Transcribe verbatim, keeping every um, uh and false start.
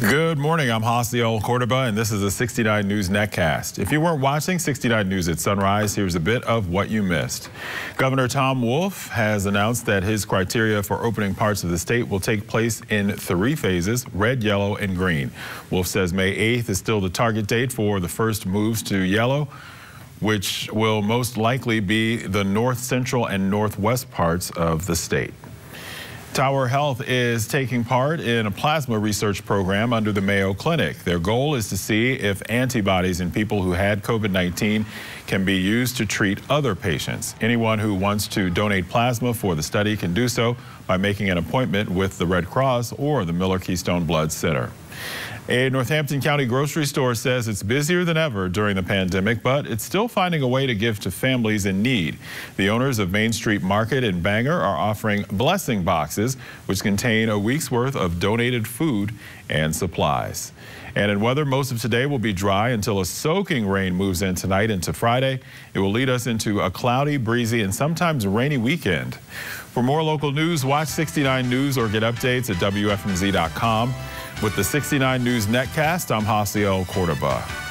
Good morning, I'm Hasiel Cordoba, and this is a sixty-nine News Netcast. If you weren't watching sixty-nine News at sunrise, here's a bit of what you missed. Governor Tom Wolf has announced that his criteria for opening parts of the state will take place in three phases: red, yellow, and green. Wolf says May eighth is still the target date for the first moves to yellow, which will most likely be the north central and northwest parts of the state. Tower Health is taking part in a plasma research program under the Mayo Clinic. Their goal is to see if antibodies in people who had COVID nineteen can be used to treat other patients. Anyone who wants to donate plasma for the study can do so by making an appointment with the Red Cross or the Miller Keystone Blood Center. A Northampton County grocery store says it's busier than ever during the pandemic, but it's still finding a way to give to families in need. The owners of Main Street Market in Bangor are offering blessing boxes, which contain a week's worth of donated food and supplies. And in weather, most of today will be dry until a soaking rain moves in tonight into Friday. It will lead us into a cloudy, breezy, and sometimes rainy weekend. For more local news, watch sixty-nine News or get updates at W F M Z dot com. With the sixty-nine News Netcast, I'm Hasiel Cordoba.